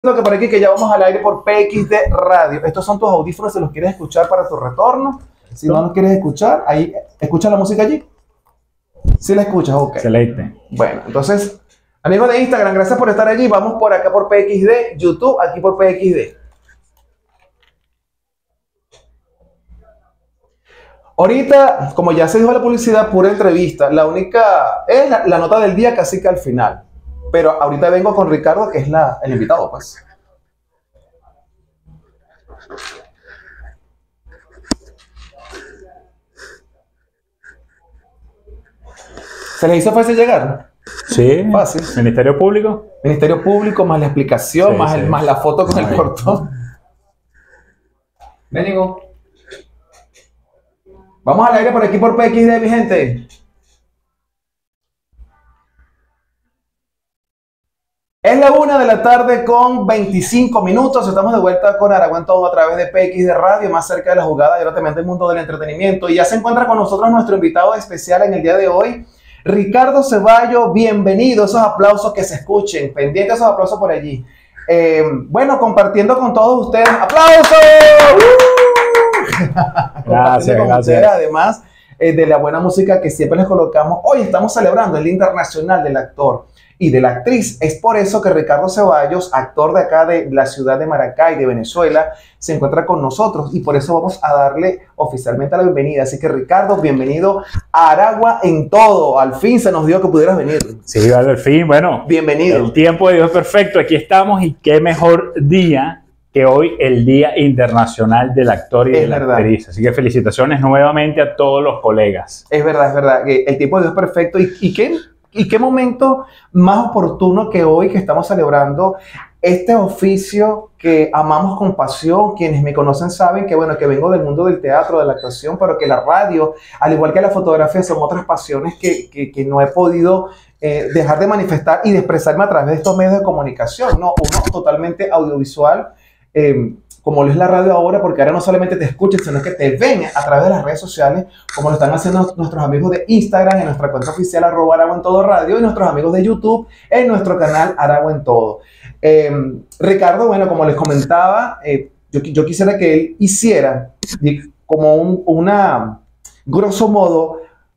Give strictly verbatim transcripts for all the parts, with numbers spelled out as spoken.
Que por aquí que ya vamos al aire por P X D Radio. Estos son tus audífonos, si los quieres escuchar para tu retorno. Si no los quieres escuchar, ahí, ¿escuchas la música allí? Si la escuchas, ok. Excelente. Bueno, entonces, amigos de Instagram, gracias por estar allí. Vamos por acá por P X D, YouTube, aquí por P X D. Ahorita, como ya se dijo la publicidad, pura entrevista. La única es la, la nota del día casi que al final. Pero ahorita vengo con Ricardo, que es la, el invitado, pues. ¿Se les hizo fácil llegar? Sí. Fácil. Ministerio Público. Ministerio Público, más la explicación, Sí, más, sí. el, más la foto con Ay. el portón. Vengo. Vamos al aire por aquí por P X D, mi gente. Es la una de la tarde con veinticinco minutos. Estamos de vuelta con Aragua en Todo a través de P X D Radio, más cerca de la jugada y ahora también del mundo del entretenimiento. Y ya se encuentra con nosotros nuestro invitado especial en el día de hoy, Ricardo Ceballos. Bienvenido. Esos aplausos que se escuchen, pendientes esos aplausos por allí. Eh, bueno, compartiendo con todos ustedes. ¡Aplausos! Gracias, con gracias. ustedes, además eh, de la buena música que siempre les colocamos. Hoy estamos celebrando el Día Internacional del Actor y de la Actriz. Es por eso que Ricardo Ceballos, actor de acá de la ciudad de Maracay, de Venezuela, se encuentra con nosotros y por eso vamos a darle oficialmente la bienvenida. Así que Ricardo, bienvenido a Aragua en Todo. Al fin se nos dio que pudieras venir. Sí, vale, al fin. Bueno, Bienvenido. el tiempo de Dios es perfecto. Aquí estamos y qué mejor día que hoy, el Día Internacional del Actor y Es de la verdad. Actriz. Así que felicitaciones nuevamente a todos los colegas. Es verdad, es verdad. que El tiempo de Dios es perfecto. ¿Y, y, qué, ¿Y qué momento más oportuno que hoy que estamos celebrando este oficio que amamos con pasión? Quienes me conocen saben que, bueno, que vengo del mundo del teatro, de la actuación, pero que la radio, al igual que la fotografía, son otras pasiones que, que, que no he podido eh, dejar de manifestar y de expresarme a través de estos medios de comunicación, ¿no? Uno totalmente audiovisual, eh, como lo es la radio ahora, porque ahora no solamente te escuchan, sino que te ven a través de las redes sociales, como lo están haciendo nuestros amigos de Instagram, en nuestra cuenta oficial arroba Aragua en Todo Radio, y nuestros amigos de YouTube, en nuestro canal Aragua en Todo. Eh, Ricardo, bueno, como les comentaba, eh, yo, yo quisiera que él hiciera como un, una, grosso modo,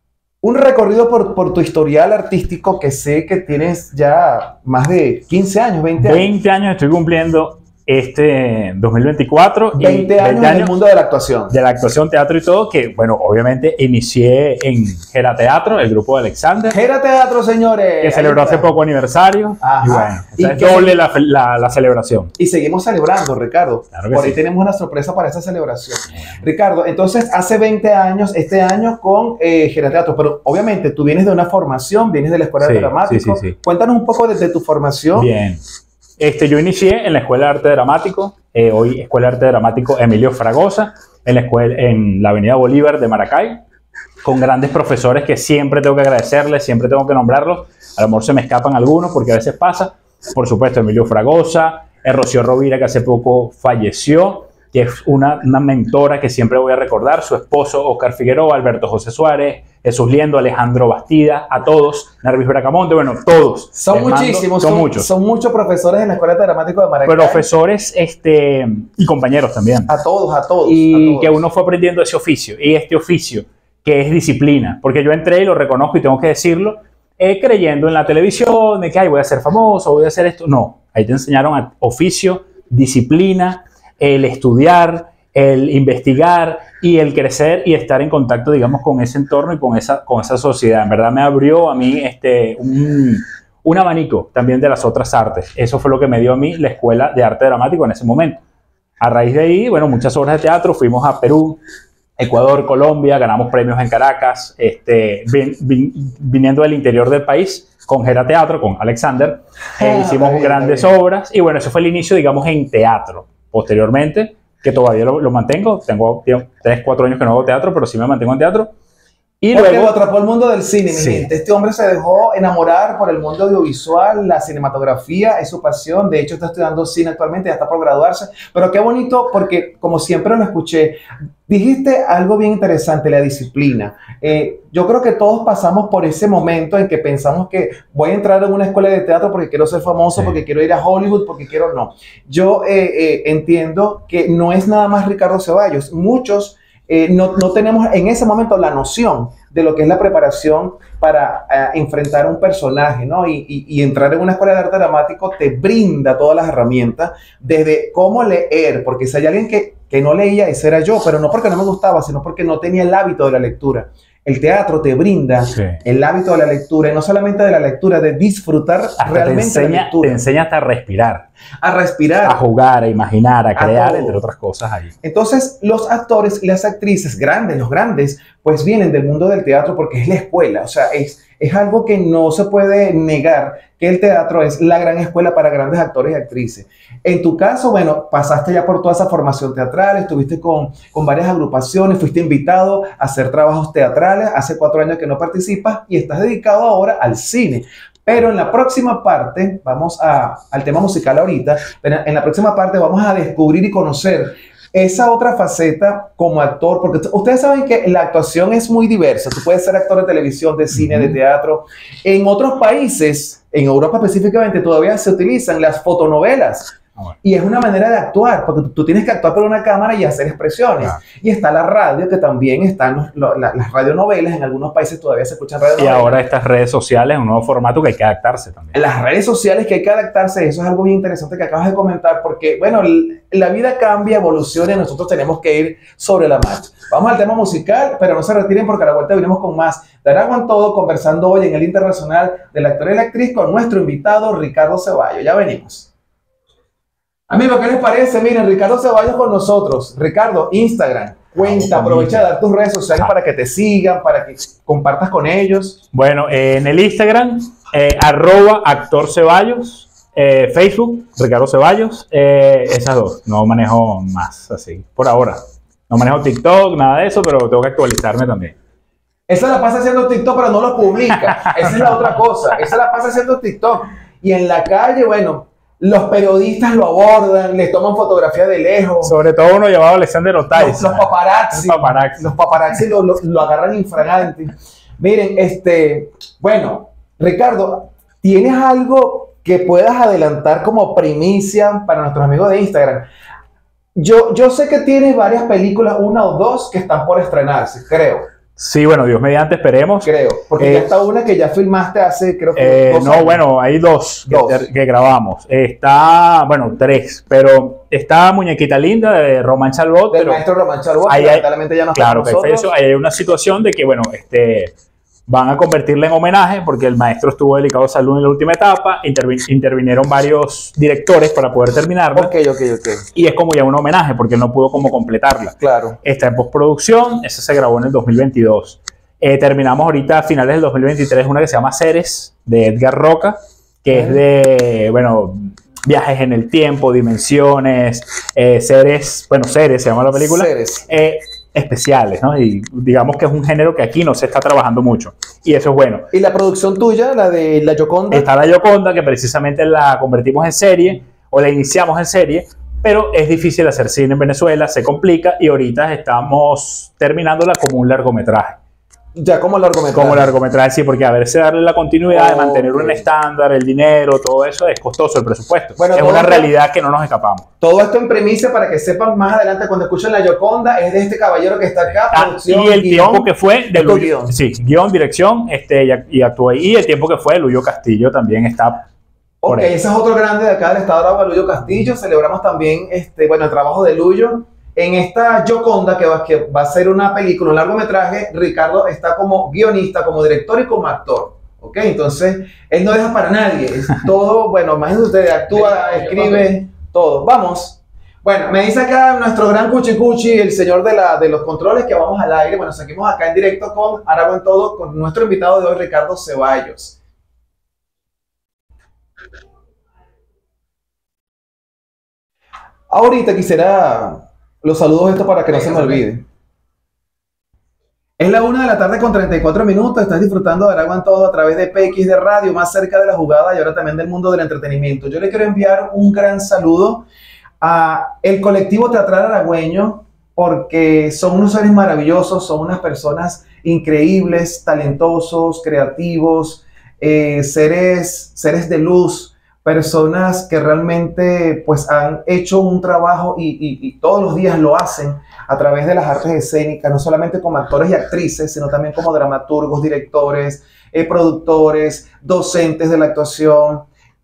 un recorrido por, por tu historial artístico, que sé que tienes ya más de quince años, veinte años. veinte años estoy cumpliendo este dos mil veinticuatro. veinte años en el mundo de la actuación. De la actuación, teatro y todo, que, bueno, obviamente inicié en Gera Teatro, el grupo de Alexander, Gera Teatro, señores. que celebró hace poco aniversario. Ajá. Y bueno, o ¿Y sea, es qué- doble la, la, la celebración. Y seguimos celebrando, Ricardo. Claro que Por ahí sí. tenemos una sorpresa para esta celebración. Ricardo, entonces hace veinte años, este año con eh, Gera Teatro, pero obviamente tú vienes de una formación, vienes de la Escuela Sí, de Dramático. sí, sí, sí. Cuéntanos un poco de, de tu formación. Bien. Este, yo inicié en la Escuela de Arte Dramático, eh, hoy Escuela de Arte Dramático Emilio Fragosa, en la, escuela, en la Avenida Bolívar de Maracay, con grandes profesores que siempre tengo que agradecerles, siempre tengo que nombrarlos. A lo mejor se me escapan algunos porque a veces pasa. Por supuesto, Emilio Fragosa, eh, Rocío Rovira, que hace poco falleció, que es una, una mentora que siempre voy a recordar, su esposo Oscar Figueroa, Alberto José Suárez, Jesús Liendo, Alejandro Bastida, a todos, Narvis Bracamonte, bueno, todos. Son Les mando- muchísimos, son, son, muchos. son muchos profesores en la Escuela de Dramático de Maracay. Profesores este, y compañeros también. A todos, a todos. Y a todos. que uno fue aprendiendo ese oficio, y este oficio, que es disciplina, porque yo entré y lo reconozco y tengo que decirlo, eh, creyendo en la televisión, de que ay, voy a ser famoso, voy a hacer esto. No, ahí te enseñaron a oficio, disciplina, el estudiar, el investigar y el crecer y estar en contacto, digamos, con ese entorno y con esa, con esa sociedad. En verdad me abrió a mí este, un, un abanico también de las otras artes. Eso fue lo que me dio a mí la Escuela de Arte Dramático en ese momento. A raíz de ahí, bueno, muchas obras de teatro, fuimos a Perú, Ecuador, Colombia, ganamos premios en Caracas, este, vin, vin, viniendo del interior del país, con Gera Teatro, con Alexander, eh, Ah, hicimos está bien, grandes está bien. obras, y bueno, eso fue el inicio, digamos, en teatro. Posteriormente, que todavía lo, lo mantengo, tengo tres, cuatro años que no hago teatro, pero sí me mantengo en teatro, Y Porque luego lo atrapó el mundo del cine, mi Sí. gente. Este hombre se dejó enamorar por el mundo audiovisual, la cinematografía es su pasión. De hecho, está estudiando cine actualmente, ya está por graduarse. Pero qué bonito, porque como siempre lo escuché, dijiste algo bien interesante, la disciplina. Eh, yo creo que todos pasamos por ese momento en que pensamos que voy a entrar en una escuela de teatro porque quiero ser famoso, Sí. porque quiero ir a Hollywood, porque quiero no. Yo eh, eh, entiendo que no es nada más Ricardo Ceballos. Muchos eh, no, no tenemos en ese momento la noción de lo que es la preparación para uh, enfrentar a un personaje, ¿no? Y, y, y entrar en una escuela de arte dramático te brinda todas las herramientas, desde cómo leer, porque si hay alguien que, que no leía, ese era yo, pero no porque no me gustaba, sino porque no tenía el hábito de la lectura. El teatro te brinda Sí. el hábito de la lectura, y no solamente de la lectura, de disfrutar hasta te realmente la enseña, te lectura, enseña hasta a respirar, a respirar. a jugar, a imaginar, a A crear, todo. entre otras cosas ahí. Entonces, los actores y las actrices grandes, los grandes, pues vienen del mundo del teatro porque es la escuela. O sea, es, es algo que no se puede negar, que el teatro es la gran escuela para grandes actores y actrices. En tu caso, bueno, pasaste ya por toda esa formación teatral, estuviste con, con varias agrupaciones, fuiste invitado a hacer trabajos teatrales, hace cuatro años que no participas y estás dedicado ahora al cine. Pero en la próxima parte, vamos a, al tema musical ahorita, pero en la próxima parte vamos a descubrir y conocer esa otra faceta como actor, porque ustedes saben que la actuación es muy diversa. Tú puedes ser actor de televisión, de cine, de teatro. En otros países, en Europa específicamente, todavía se utilizan las fotonovelas. Y es una manera de actuar, porque tú, tú tienes que actuar por una cámara y hacer expresiones. Claro. Y está la radio, que también están los, los, la, las radionovelas. En algunos países todavía se escuchan radionovelas. Y ahora estas redes sociales, un nuevo formato que hay que adaptarse también. Las redes sociales que hay que adaptarse, eso es algo bien interesante que acabas de comentar, porque, bueno, la vida cambia, evoluciona y nosotros tenemos que ir sobre la marcha. Vamos al tema musical, pero no se retiren porque a la vuelta venimos con más de Araguan en Todo, conversando hoy en el Internacional del Actor y la Actriz con nuestro invitado Ricardo Ceballos. Ya venimos. Amigos, ¿qué les parece? Miren, Ricardo Ceballos con nosotros. Ricardo, Instagram, cuenta, aprovecha de dar tus redes sociales ah. para que te sigan, para que compartas con ellos. Bueno, eh, en el Instagram, eh, arroba actor Ceballos, eh, Facebook, Ricardo Ceballos, eh, esas dos, no manejo más así, por ahora. No manejo TikTok, nada de eso, pero tengo que actualizarme también. Esa la pasa haciendo TikTok, pero no lo publica. Esa es la otra cosa. Esa la pasa haciendo TikTok. Y en la calle, bueno, los periodistas lo abordan, les toman fotografías de lejos. Sobre todo uno llamado Alexander Otay. Los, los paparazzi. Los paparazzi. Los paparazzi lo, lo, lo agarran infragante. Miren, este, bueno, Ricardo, ¿tienes algo que puedas adelantar como primicia para nuestros amigos de Instagram? Yo, yo sé que tienes varias películas, una o dos, que están por estrenarse, creo. Sí, bueno, Dios mediante, esperemos. Creo, porque eh, ya está una que ya filmaste hace, creo que eh, dos No, años. bueno, hay dos, dos. Que, que grabamos. Está, bueno, tres, pero está Muñequita Linda de Román Chalbot. Del pero maestro Román Chalbot, que lamentablemente ya no está claro, con nosotros. Claro, hay una situación de que, bueno, este... van a convertirla en homenaje porque el maestro estuvo delicado de salud en la última etapa, intervin intervinieron varios directores para poder terminarla. Ok, ok, ok. Y es como ya un homenaje porque él no pudo como completarla. Claro. Está en postproducción, esa se grabó en el dos mil veintidós. Eh, terminamos ahorita a finales del dos mil veintitrés una que se llama Ceres, de Edgar Roca, que es de, bueno, viajes en el tiempo, dimensiones, eh, seres, bueno, Ceres se llama la película. Ceres. Eh, especiales, ¿no? Y digamos que es un género que aquí no se está trabajando mucho. Y eso es bueno. ¿Y la producción tuya, la de La Gioconda? Está La Gioconda, que precisamente la convertimos en serie, o la iniciamos en serie, pero es difícil hacer cine en Venezuela, se complica, y ahorita estamos terminándola como un largometraje. Ya como largometraje. Como largometraje, sí, porque a verse darle la continuidad, oh, de mantener okay. un estándar, el dinero, todo eso es costoso, el presupuesto. Bueno, es una esto, realidad que no nos escapamos. Todo esto en premisa para que sepan más adelante cuando escuchen La Gioconda, es de este caballero que está acá. Ah, producción, y el guión, tiempo que fue de Luyo, guión. Sí, guión, dirección, este, y, y actuó ahí. Y el tiempo que fue de Luyo Castillo también está. Ok, ese es otro grande de acá del estado de Aragua, Luyo Castillo. Celebramos también este, bueno, el trabajo de Luyo. En esta Gioconda, que va, que va a ser una película, un largometraje, Ricardo está como guionista, como director y como actor. ¿Ok? Entonces, él no deja para nadie. Es todo, bueno, imagínense ustedes, actúa, escribe, todo. Vamos. Bueno, me dice acá nuestro gran Cuchi Cuchi, el señor de, la, de los controles, que vamos al aire. Bueno, seguimos acá en directo con Araguan en Todo, con nuestro invitado de hoy, Ricardo Ceballos. Ahorita quisiera... los saludos esto para que no se me olvide. Es la una de la tarde con treinta y cuatro minutos. Estás disfrutando de Aragua en Todo a través de P X de Radio, más cerca de la jugada y ahora también del mundo del entretenimiento. Yo le quiero enviar un gran saludo a el colectivo teatral aragüeño porque son unos seres maravillosos, son unas personas increíbles, talentosos, creativos, eh, seres, seres de luz, personas que realmente pues han hecho un trabajo y, y, y todos los días lo hacen a través de las artes escénicas, no solamente como actores y actrices, sino también como dramaturgos, directores, eh, productores, docentes de la actuación.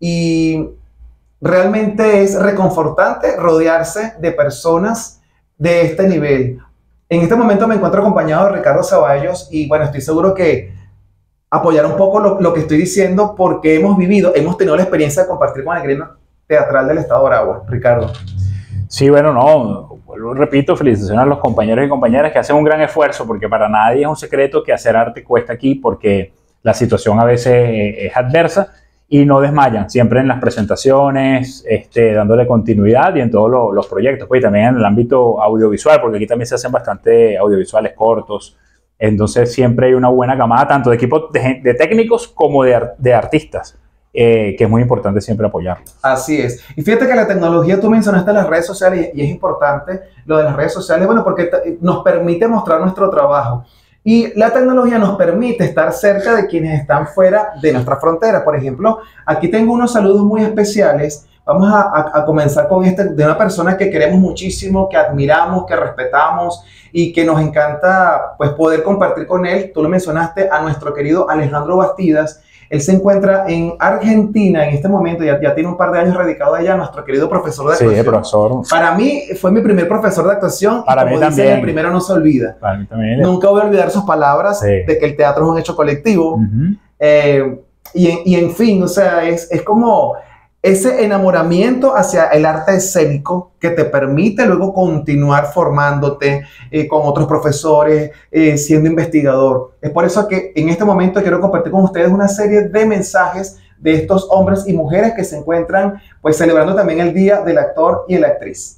Y realmente es reconfortante rodearse de personas de este nivel. En este momento me encuentro acompañado de Ricardo Ceballos y bueno, estoy seguro que apoyar un poco lo, lo que estoy diciendo porque hemos vivido, hemos tenido la experiencia de compartir con el gremio teatral del Estado de Aragua. Ricardo. Sí, bueno, no, vuelvo, repito, felicitaciones a los compañeros y compañeras que hacen un gran esfuerzo, porque para nadie es un secreto que hacer arte cuesta aquí, porque la situación a veces es adversa y no desmayan, siempre en las presentaciones, este, dándole continuidad y en todos los, los proyectos, pues y también en el ámbito audiovisual, porque aquí también se hacen bastante audiovisuales cortos, entonces siempre hay una buena camada, tanto de equipos de, de técnicos como de, de artistas. Eh, que es muy importante siempre apoyarlo. Así es. Y fíjate que la tecnología, tú mencionaste las redes sociales y, y es importante lo de las redes sociales, bueno, porque nos permite mostrar nuestro trabajo. Y la tecnología nos permite estar cerca de quienes están fuera de nuestra frontera. Por ejemplo, aquí tengo unos saludos muy especiales. Vamos a, a, a comenzar con este de una persona que queremos muchísimo, que admiramos, que respetamos y que nos encanta pues, poder compartir con él. Tú lo mencionaste, a nuestro querido Alejandro Bastidas. Él se encuentra en Argentina en este momento, ya, ya tiene un par de años radicado allá, nuestro querido profesor de actuación. Sí, profesor. Para mí fue mi primer profesor de actuación. Para y como mí dicen, también. el primero no se olvida. Para mí también. Nunca voy a olvidar sus palabras, sí, de que el teatro es un hecho colectivo. Uh-huh. eh, y, y en fin, o sea, es, es como ese enamoramiento hacia el arte escénico que te permite luego continuar formándote eh, con otros profesores, eh, siendo investigador. Es por eso que en este momento quiero compartir con ustedes una serie de mensajes de estos hombres y mujeres que se encuentran pues celebrando también el Día del Actor y la Actriz.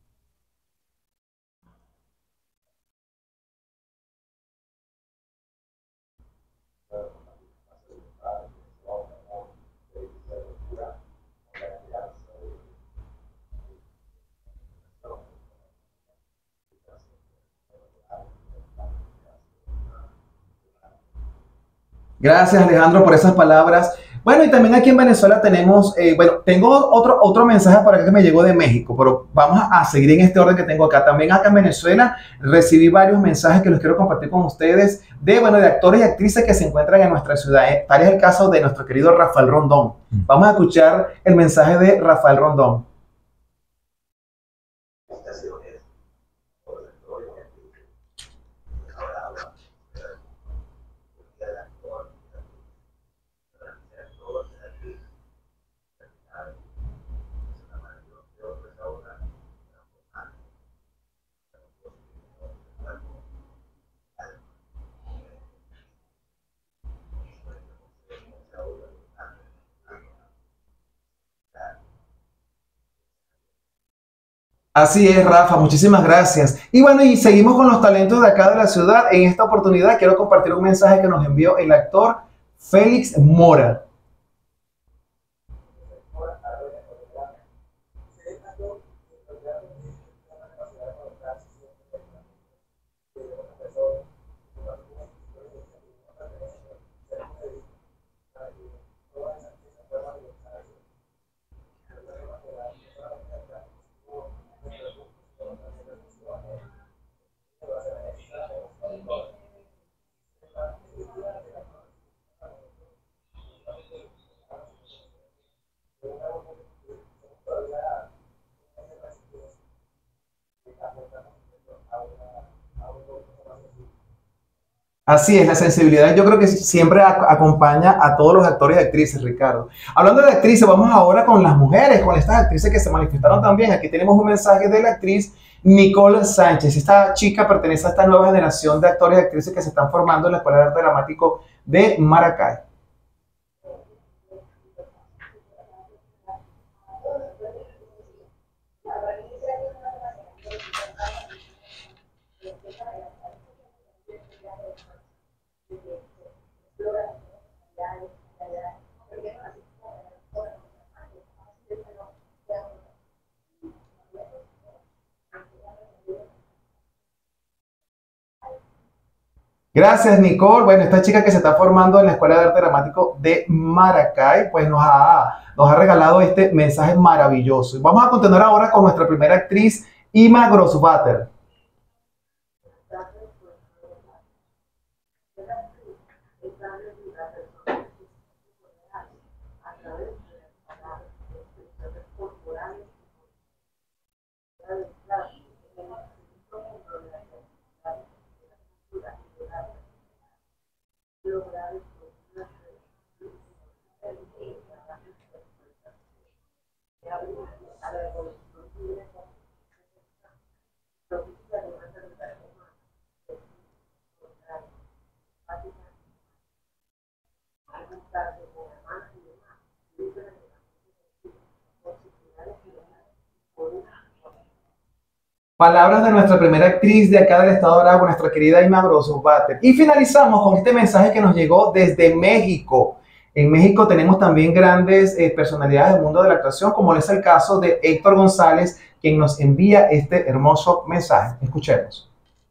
Gracias, Alejandro, por esas palabras. Bueno, y también aquí en Venezuela tenemos, eh, bueno, tengo otro, otro mensaje para acá que me llegó de México, pero vamos a seguir en este orden que tengo acá. También acá en Venezuela recibí varios mensajes que los quiero compartir con ustedes de, bueno, de actores y actrices que se encuentran en nuestra ciudad. Tal es el caso de nuestro querido Rafael Rondón. Vamos a escuchar el mensaje de Rafael Rondón. Así es, Rafa, muchísimas gracias. Y bueno, y seguimos con los talentos de acá de la ciudad. En esta oportunidad quiero compartir un mensaje que nos envió el actor Félix Mora. Así es, la sensibilidad yo creo que siempre acompaña a todos los actores y actrices, Ricardo. Hablando de actrices, vamos ahora con las mujeres, con estas actrices que se manifestaron también. Aquí tenemos un mensaje de la actriz Nicole Sánchez. Esta chica pertenece a esta nueva generación de actores y actrices que se están formando en la Escuela de Arte Dramático de Maracay. Gracias, Nicole. Bueno, esta chica que se está formando en la Escuela de Arte Dramático de Maracay, pues nos ha, nos ha regalado este mensaje maravilloso. Y vamos a continuar ahora con nuestra primera actriz, Ima Grosswater. Palabras de nuestra primera actriz de acá del estado de Aragua, nuestra querida Ima Grosswater. Y finalizamos con este mensaje que nos llegó desde México. En México tenemos también grandes eh, personalidades del mundo de la actuación, como es el caso de Héctor González, quien nos envía este hermoso mensaje. Escuchemos.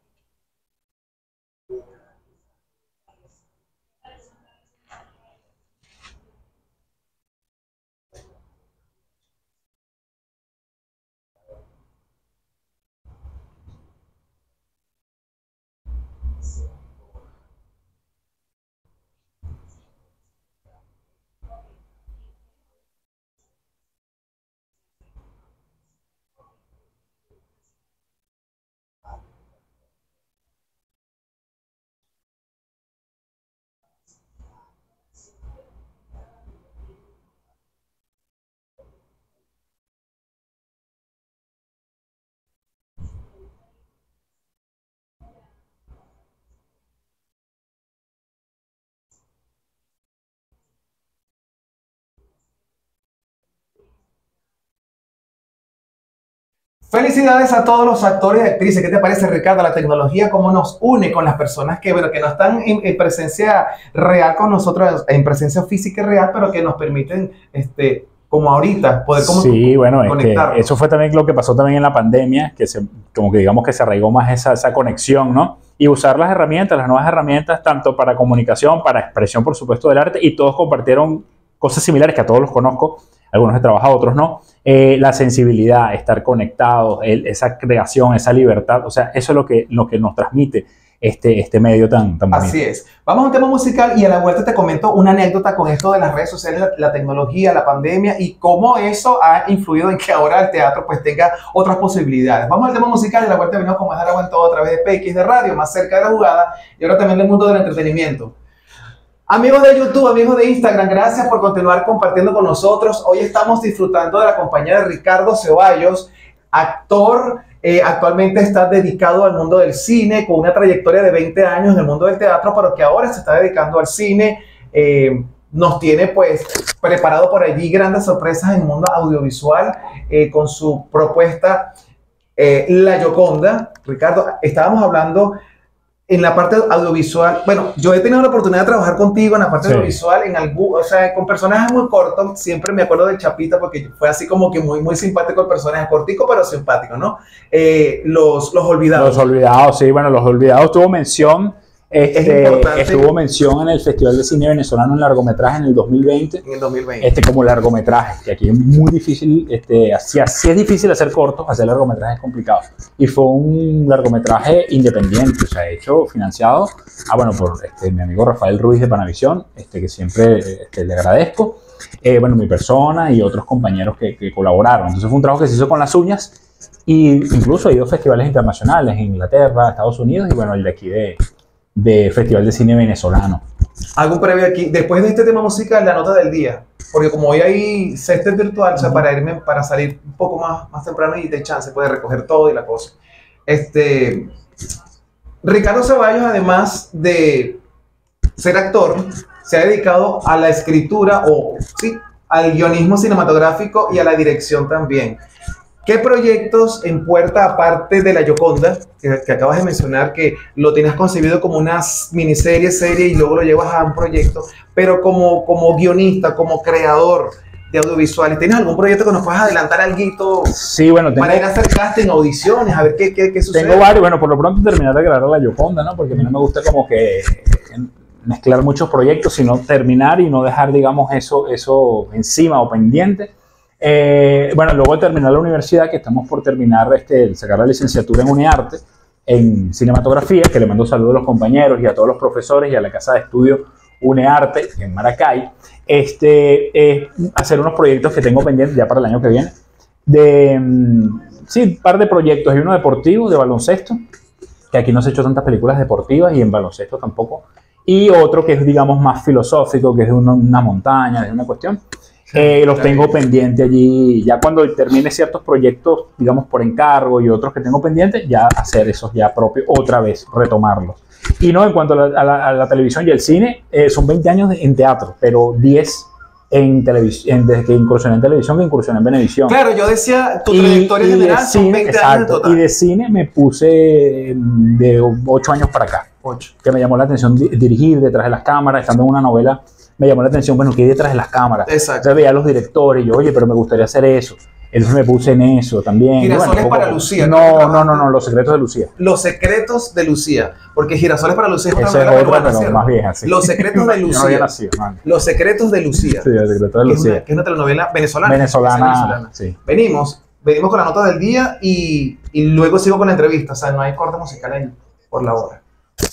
Felicidades a todos los actores y actrices. ¿Qué te parece, Ricardo? La tecnología, cómo nos une con las personas que, bueno, que no están en, en presencia real con nosotros, en presencia física y real, pero que nos permiten, este, como ahorita, poder como sí, bueno, conectarnos. Es que eso fue también lo que pasó también en la pandemia, que se, como que digamos que se arraigó más esa, esa conexión, ¿no? Y usar las herramientas, las nuevas herramientas, tanto para comunicación, para expresión, por supuesto, del arte, y todos compartieron cosas similares, que a todos los conozco, algunos he trabajado, otros no. Eh, la sensibilidad, estar conectados, el, esa creación, esa libertad, o sea, eso es lo que, lo que nos transmite este, este medio tan, tan bonito. Así es. Vamos a un tema musical y a la vuelta te comento una anécdota con esto de las redes sociales, la, la tecnología, la pandemia y cómo eso ha influido en que ahora el teatro pues tenga otras posibilidades. Vamos al tema musical y a la vuelta venimos con más Aragua en todo a través de P X de Radio, más cerca de la jugada y ahora también del mundo del entretenimiento. Amigos de YouTube, amigos de Instagram, gracias por continuar compartiendo con nosotros. Hoy estamos disfrutando de la compañía de Ricardo Ceballos, actor, eh, actualmente está dedicado al mundo del cine, con una trayectoria de veinte años en el mundo del teatro, pero que ahora se está dedicando al cine. Eh, nos tiene pues preparado por allí grandes sorpresas en el mundo audiovisual eh, con su propuesta eh, La Gioconda. Ricardo, estábamos hablando en la parte audiovisual. Bueno, yo he tenido la oportunidad de trabajar contigo en la parte sí. audiovisual, en algún, o sea, con personajes muy cortos. Siempre me acuerdo de Chapita porque fue así como que muy, muy simpático el personaje, cortico pero simpático, ¿no? Eh, los, los Olvidados. Los Olvidados, sí, bueno, Los Olvidados tuvo mención. Este, estuvo mención en el Festival de Cine Venezolano en largometraje en el dos mil veinte. En el dos mil veinte. Este, como largometraje, que aquí es muy difícil, este, así, así es difícil hacer cortos, hacer largometrajes es complicado. Y fue un largometraje independiente, o sea, hecho, financiado, ah, bueno, por este, mi amigo Rafael Ruiz de Panavisión, este, que siempre este, le agradezco, eh, bueno, mi persona y otros compañeros que, que colaboraron. Entonces fue un trabajo que se hizo con las uñas, y incluso ha ido a festivales internacionales en Inglaterra, Estados Unidos, y bueno, el de aquí de... de Festival de Cine Venezolano. Hago un previo aquí. Después de este tema musical, la nota del día. Porque como hoy hay césped virtual, uh-huh. o sea, para irme, para salir un poco más, más temprano y de chance, puede recoger todo y la cosa. Este, Ricardo Ceballos, además de ser actor, se ha dedicado a la escritura o, sí, al guionismo cinematográfico y a la dirección también. ¿Qué proyectos en puerta, aparte de La Gioconda, que, que acabas de mencionar, que lo tienes concebido como una miniserie, serie y luego lo llevas a un proyecto, pero como, como guionista, como creador, de audiovisuales. ¿Tienes algún proyecto que nos puedas adelantar algo? Sí, bueno, tengo, para ir a hacer casting, audiciones, a ver qué, qué, qué sucede. Tengo varios, bueno, por lo pronto terminar de grabar La Gioconda, ¿no? Porque a mí no me gusta como que mezclar muchos proyectos, sino terminar y no dejar, digamos, eso, eso encima o pendiente. Eh, bueno, luego de terminar la universidad, que estamos por terminar, este, sacar la licenciatura en UniArte, en cinematografía, que le mando saludos a los compañeros y a todos los profesores y a la casa de estudio UniArte en Maracay, este, eh, hacer unos proyectos que tengo pendientes ya para el año que viene, de, sí, un par de proyectos, y uno deportivo, de baloncesto, que aquí no se he hecho tantas películas deportivas y en baloncesto tampoco, y otro que es, digamos, más filosófico, que es de una, una montaña, de una cuestión. Eh, los tengo pendientes allí, ya cuando termine ciertos proyectos, digamos por encargo y otros que tengo pendientes, ya hacer esos ya propios, otra vez, retomarlos. Y no, en cuanto a la, a la, a la televisión y el cine, eh, son veinte años de, en teatro, pero diez en televisión, desde que incursioné en televisión que incursioné en Venevisión. Claro, yo decía, tu trayectoria y, general y son cine, veinte exacto, años en total. Y de cine me puse de ocho años para acá, ocho, que me llamó la atención di dirigir detrás de las cámaras, estando en una novela. Me llamó la atención, bueno, que hay detrás de las cámaras. Exacto. Yo veía a los directores y yo, oye, pero me gustaría hacer eso. Entonces me puse en eso también. Girasoles bueno, para poco, Lucía. No, no, no, no, Los secretos de Lucía. Los secretos de Lucía. Porque Girasoles para Lucía es otra Esa novela es otra, peruana, pero ¿cierto? más vieja, sí. Los secretos de Yo no Lucía. había nacido, no. Los secretos de Lucía. Sí, Los secretos de Que es, Lucía. una, que es una telenovela venezolana. Venezolana, venezolana. sí. Venimos, venimos con la nota del día y, y luego sigo con la entrevista. O sea, no hay corte musical ahí por la hora.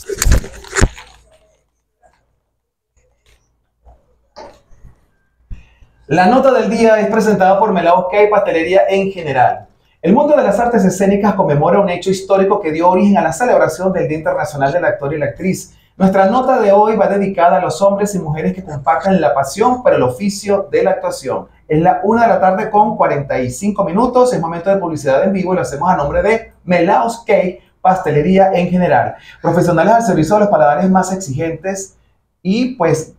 La nota del día es presentada por Melaos Cake Pastelería en General. El mundo de las artes escénicas conmemora un hecho histórico que dio origen a la celebración del Día Internacional del Actor y la Actriz. Nuestra nota de hoy va dedicada a los hombres y mujeres que comparten la pasión por el oficio de la actuación. Es la una de la tarde con cuarenta y cinco minutos, es momento de publicidad en vivo y lo hacemos a nombre de Melaos Cake Pastelería en General. Profesionales al servicio de los paladares más exigentes y pues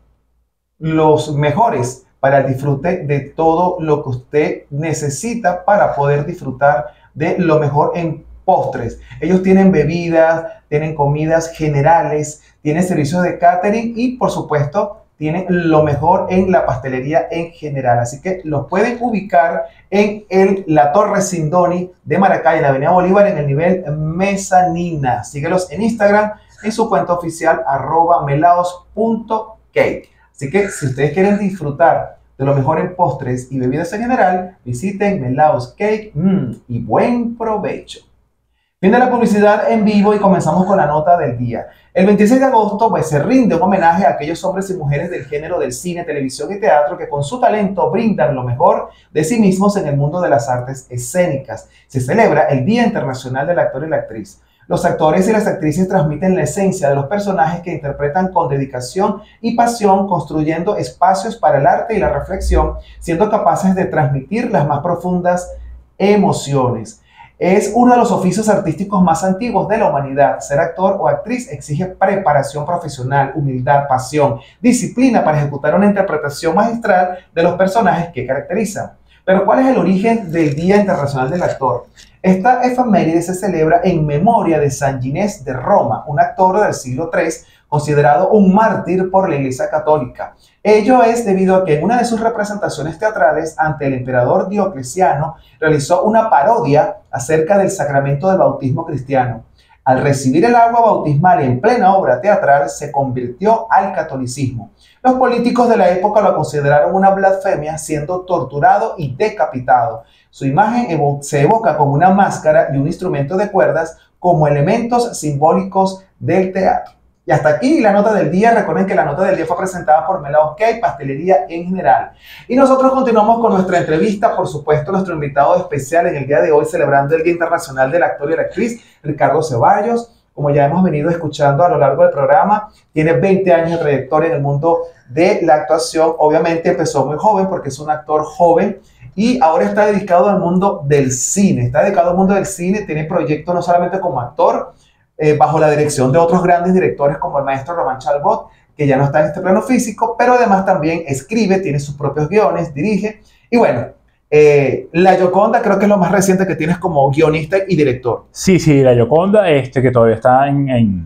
los mejores para el disfrute de todo lo que usted necesita para poder disfrutar de lo mejor en postres. Ellos tienen bebidas, tienen comidas generales, tienen servicios de catering y por supuesto tienen lo mejor en la pastelería en general. Así que los pueden ubicar en el, la Torre Sindoni de Maracay, en la Avenida Bolívar, en el nivel mezanina. Síguelos en Instagram, en su cuenta oficial, arroba melaos punto cake. Así que si ustedes quieren disfrutar de lo mejor en postres y bebidas en general, visiten Melaos Cake mmm, y buen provecho. Fin de la publicidad en vivo y comenzamos con la nota del día. El veintiséis de agosto pues, se rinde un homenaje a aquellos hombres y mujeres del género del cine, televisión y teatro que con su talento brindan lo mejor de sí mismos en el mundo de las artes escénicas. Se celebra el Día Internacional del Actor y la Actriz. Los actores y las actrices transmiten la esencia de los personajes que interpretan con dedicación y pasión, construyendo espacios para el arte y la reflexión, siendo capaces de transmitir las más profundas emociones. Es uno de los oficios artísticos más antiguos de la humanidad. Ser actor o actriz exige preparación profesional, humildad, pasión, disciplina para ejecutar una interpretación magistral de los personajes que caracterizan. Pero ¿cuál es el origen del Día Internacional del Actor? Esta efeméride se celebra en memoria de San Ginés de Roma, un actor del siglo tercero, considerado un mártir por la Iglesia Católica. Ello es debido a que en una de sus representaciones teatrales ante el emperador Diocleciano realizó una parodia acerca del sacramento del bautismo cristiano. Al recibir el agua bautismal en plena obra teatral, se convirtió al catolicismo. Los políticos de la época lo consideraron una blasfemia, siendo torturado y decapitado. Su imagen evo- se evoca como una máscara y un instrumento de cuerdas como elementos simbólicos del teatro. Y hasta aquí la nota del día. Recuerden que la nota del día fue presentada por Melaos Cake, Pastelería en General. Y nosotros continuamos con nuestra entrevista. Por supuesto, nuestro invitado especial en el día de hoy, celebrando el Día Internacional del Actor y la Actriz, Ricardo Ceballos. Como ya hemos venido escuchando a lo largo del programa, tiene veinte años de trayectoria en el mundo de la actuación. Obviamente empezó muy joven porque es un actor joven y ahora está dedicado al mundo del cine. Está dedicado al mundo del cine, tiene proyectos no solamente como actor, eh, bajo la dirección de otros grandes directores como el maestro Román Chalbot, que ya no está en este plano físico, pero además también escribe, tiene sus propios guiones, dirige. Y bueno, eh, La Gioconda creo que es lo más reciente que tienes como guionista y director. Sí, sí, La Gioconda, este, que todavía está en, en,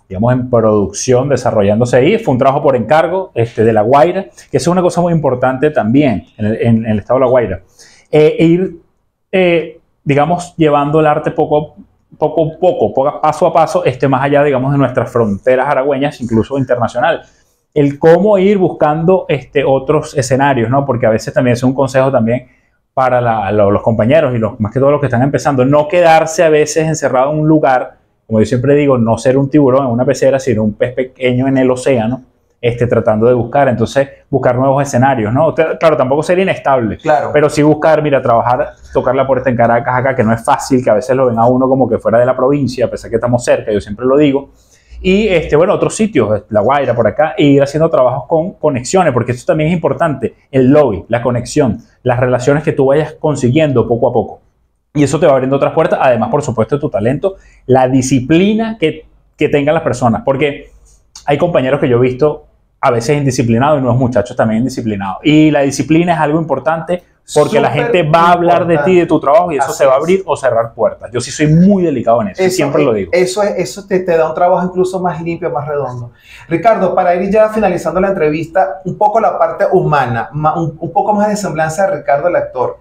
digamos, en producción, desarrollándose ahí. Fue un trabajo por encargo este, de La Guaira, que es una cosa muy importante también en el, en, en el estado de La Guaira. Eh, e ir, eh, digamos, llevando el arte poco, poco, poco, poco, paso a paso, este, más allá, digamos, de nuestras fronteras aragüeñas, incluso internacional. El cómo ir buscando este, otros escenarios, ¿no? Porque a veces también es un consejo también para la, lo, los compañeros y los, más que todo los que están empezando, no quedarse a veces encerrado en un lugar, como yo siempre digo, no ser un tiburón en una pecera, sino un pez pequeño en el océano, este, tratando de buscar, entonces buscar nuevos escenarios, ¿no? Claro, tampoco ser inestable, claro, pero sí buscar, mira, trabajar, tocar la puerta en Caracas acá, que no es fácil, que a veces lo ven a uno como que fuera de la provincia, a pesar que estamos cerca, yo siempre lo digo. Y, este, bueno, otros sitios, La Guaira por acá, e ir haciendo trabajos con conexiones, porque esto también es importante, el lobby, la conexión, las relaciones que tú vayas consiguiendo poco a poco. Y eso te va abriendo otras puertas, además, por supuesto, de tu talento, la disciplina que, que tengan las personas, porque hay compañeros que yo he visto a veces indisciplinados y nuevos muchachos también indisciplinados. Y la disciplina es algo importante, porque la gente va a hablar de ti, de tu trabajo, y eso te va a abrir o cerrar puertas. Yo sí soy muy delicado en eso, eso siempre es, lo digo. Eso, es, eso te, te da un trabajo incluso más limpio, más redondo. Ricardo, para ir ya finalizando la entrevista, un poco la parte humana, un, un poco más de semblanza de Ricardo el actor.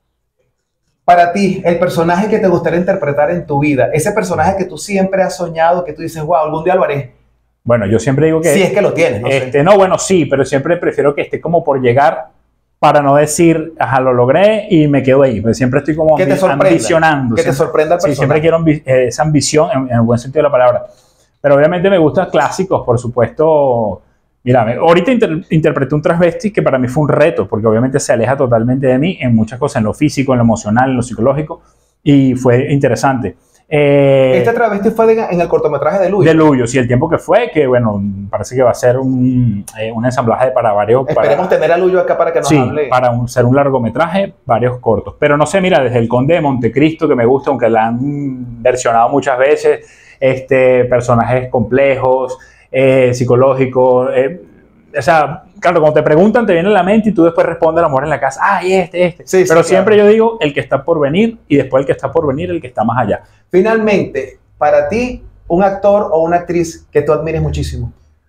Para ti, el personaje que te gustaría interpretar en tu vida, ese personaje que tú siempre has soñado, que tú dices, wow, algún día lo haré. Bueno, yo siempre digo que... Si es que lo tienes, no este, sé. No, bueno, sí, pero siempre prefiero que esté como por llegar, para no decir, ajá, lo logré y me quedo ahí. Pues siempre estoy como que te ambicionando. Que te sorprenda el personaje. Sí, siempre quiero eh, esa ambición en, en el buen sentido de la palabra. Pero obviamente me gustan clásicos, por supuesto. Mira, ahorita inter interpreté un transvesti que para mí fue un reto, porque obviamente se aleja totalmente de mí en muchas cosas, en lo físico, en lo emocional, en lo psicológico, y fue interesante. Eh, este travesti fue de, en el cortometraje de Luyo. De Luyo, sí, el tiempo que fue, que bueno, parece que va a ser un, eh, un ensamblaje para varios... Esperemos para, tener a Luyo acá para que nos sí, hable. para un, ser un largometraje, varios cortos. Pero no sé, mira, desde El Conde de Montecristo, que me gusta, aunque la han versionado muchas veces, este, personajes complejos, eh, psicológicos, eh, o sea, claro, cuando te preguntan te viene a la mente y tú después respondes a la mujer en la casa, ah, y este, este. Sí, pero sí, siempre claro. Yo digo el que está por venir y después el que está por venir, el que está más allá. Finalmente, para ti, un actor o una actriz que tú admires muchísimo.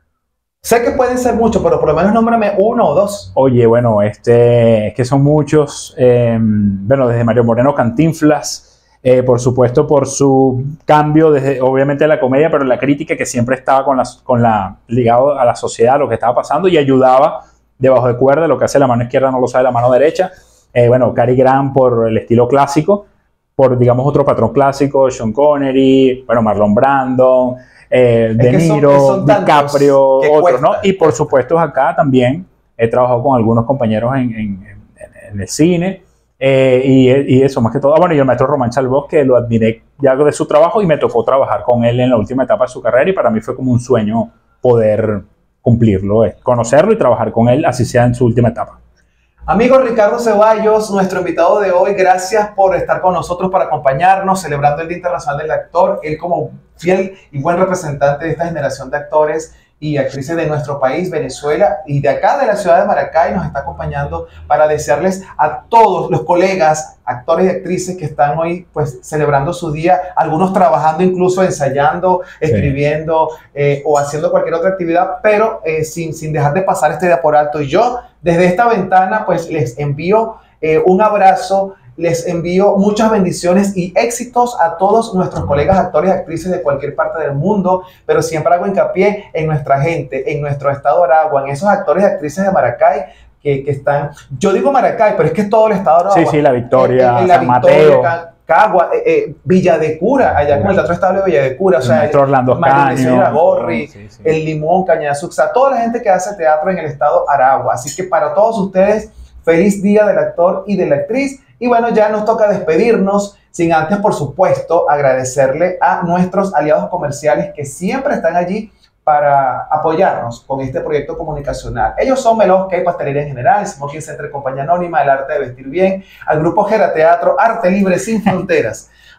Sé que pueden ser muchos, pero por lo menos nómbrame uno o dos. Oye, bueno, este, es que son muchos. Eh, bueno, desde Mario Moreno Cantinflas, eh, por supuesto por su cambio, desde, obviamente la comedia, pero la crítica que siempre estaba con la, con la, ligado a la sociedad, lo que estaba pasando, y ayudaba debajo de cuerda, lo que hace la mano izquierda no lo sabe la mano derecha. Eh, bueno, Cary Grant por el estilo clásico, por, digamos, otro patrón clásico, Sean Connery, bueno, Marlon Brando, eh, De Niro, que son, que son DiCaprio, otros, ¿no? Y por supuesto acá también he trabajado con algunos compañeros en, en, en, en el cine, eh, y, y eso más que todo. Bueno, y el maestro Román Chalbaud, que lo admiré ya de su trabajo y me tocó trabajar con él en la última etapa de su carrera, y para mí fue como un sueño poder cumplirlo, eh, conocerlo y trabajar con él, así sea en su última etapa. Amigo Ricardo Ceballos, nuestro invitado de hoy, gracias por estar con nosotros para acompañarnos, celebrando el Día Internacional del Actor. Él como fiel y buen representante de esta generación de actores y actrices de nuestro país, Venezuela, y de acá de la ciudad de Maracay, nos está acompañando para desearles a todos los colegas, actores y actrices que están hoy pues celebrando su día, algunos trabajando, incluso ensayando, escribiendo, sí. eh, o haciendo cualquier otra actividad, pero eh, sin, sin dejar de pasar este día por alto. Y yo, desde esta ventana, pues les envío eh, un abrazo, les envío muchas bendiciones y éxitos a todos nuestros colegas actores y actrices de cualquier parte del mundo, pero siempre hago hincapié en nuestra gente, en nuestro estado de Aragua, en esos actores y actrices de Maracay que, que están, yo digo Maracay, pero es que es todo el estado de Aragua. Sí, sí, La Victoria, en, en, en la San Victoria, Mateo. Cagua, eh, eh, Villa de Cura, allá con el Teatro Estable de Villa de Cura, o sea, el Orlando Caño, Gorri, sí, sí. El Limón, Cañazú, o sea, toda la gente que hace teatro en el estado de Aragua. Así que para todos ustedes, feliz día del actor y de la actriz. Y bueno, ya nos toca despedirnos, sin antes, por supuesto, agradecerle a nuestros aliados comerciales que siempre están allí para apoyarnos con este proyecto comunicacional. Ellos son Melón Cake, Pastelería en General, Smoking Center, Compañía Anónima, El Arte de Vestir Bien, al Grupo Gera Teatro, Arte Libre Sin Fronteras,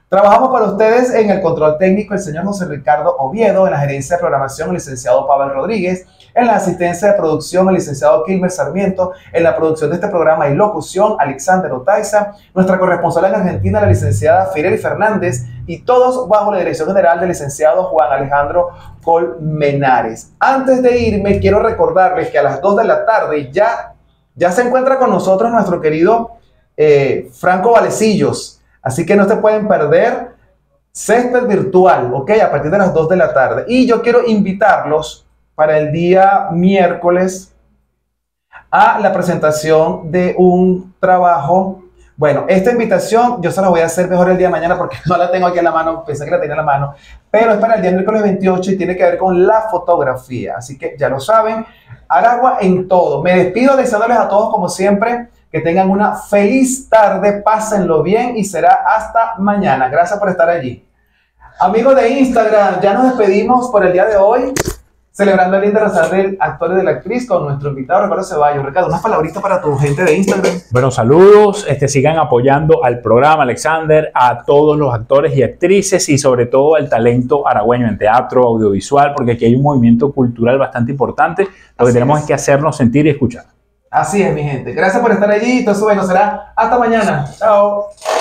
Trabajamos para ustedes en el control técnico el señor José Ricardo Oviedo, en la gerencia de programación el licenciado Pavel Rodríguez, en la asistencia de producción el licenciado Kilmer Sarmiento, en la producción de este programa y locución Alexander Otaiza, nuestra corresponsal en Argentina la licenciada Fireli Fernández y todos bajo la dirección general del licenciado Juan Alejandro Colmenares. Antes de irme quiero recordarles que a las dos de la tarde ya, ya se encuentra con nosotros nuestro querido eh, Franco Valecillos. Así que no se pueden perder Césped Virtual, ¿ok? A partir de las dos de la tarde. Y yo quiero invitarlos para el día miércoles a la presentación de un trabajo. Bueno, esta invitación yo se la voy a hacer mejor el día de mañana porque no la tengo aquí en la mano, pensé que la tenía en la mano. Pero es para el día miércoles veintiocho y tiene que ver con la fotografía. Así que ya lo saben, Aragua en todo. Me despido deseándoles a todos como siempre que tengan una feliz tarde, pásenlo bien y será hasta mañana. Gracias por estar allí. Amigos de Instagram, ya nos despedimos por el día de hoy, celebrando el Día Internacional del Actor y de la Actriz con nuestro invitado Ricardo Ceballos. Ricardo, unas palabritas para tu gente de Instagram. Bueno, saludos, este, sigan apoyando al programa, Alexander, a todos los actores y actrices y sobre todo al talento aragüeño en teatro, audiovisual, porque aquí hay un movimiento cultural bastante importante. Lo que Así tenemos es. es que hacernos sentir y escuchar. Así es, mi gente. Gracias por estar allí. Entonces, bueno, será hasta mañana. Chao.